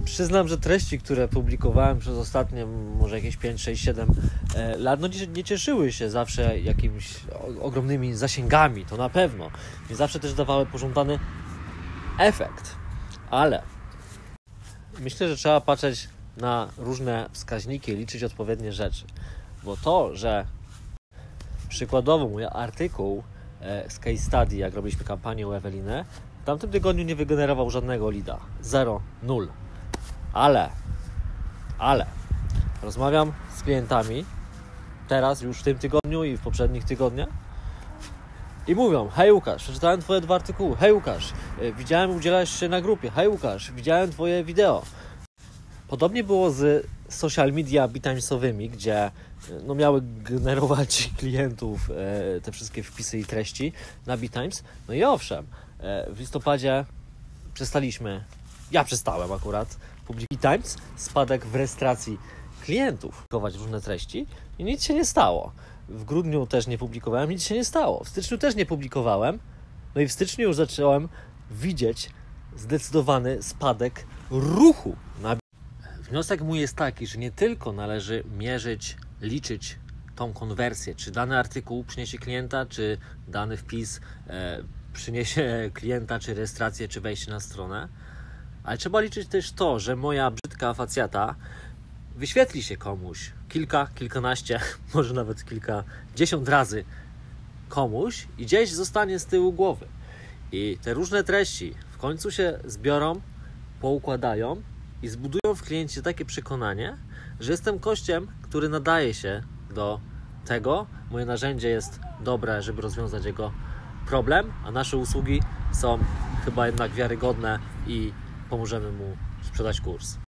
Przyznam, że treści, które publikowałem przez ostatnie może jakieś 5, 6, 7 lat, no nie cieszyły się zawsze jakimiś ogromnymi zasięgami, to na pewno. Nie zawsze też dawały pożądany efekt, ale myślę, że trzeba patrzeć na różne wskaźniki i liczyć odpowiednie rzeczy, bo to, że przykładowo mój artykuł z case study, jak robiliśmy kampanię u Eweliny, w tamtym tygodniu nie wygenerował żadnego leada. 0, 0. Ale rozmawiam z klientami teraz już w tym tygodniu i w poprzednich tygodniach i mówią: hej Łukasz, przeczytałem Twoje 2 artykuły, hej Łukasz, widziałem, udzielałeś się na grupie, hej Łukasz, widziałem Twoje wideo. Podobnie było z social media B-Timesowymi, gdzie miały generować klientów te wszystkie wpisy i treści na B-Times. No i owszem, w listopadzie ja przestałem akurat publikować B-Times, spadek w rejestracji klientów, publikować różne treści i nic się nie stało. W grudniu też nie publikowałem, nic się nie stało. W styczniu też nie publikowałem, no i w styczniu już zacząłem widzieć zdecydowany spadek ruchu na. Wniosek mój jest taki, że nie tylko należy mierzyć, liczyć tą konwersję, czy dany artykuł przyniesie klienta, czy dany wpis przyniesie klienta, czy rejestrację, czy wejście na stronę, ale trzeba liczyć też to, że moja brzydka facjata wyświetli się komuś kilkanaście, może nawet kilkadziesiąt razy komuś i gdzieś zostanie z tyłu głowy. I te różne treści w końcu się zbiorą, poukładają i zbudują w kliencie takie przekonanie, że jestem gościem, który nadaje się do tego. Moje narzędzie jest dobre, żeby rozwiązać jego problem, a nasze usługi są chyba jednak wiarygodne i pomożemy mu sprzedać kurs.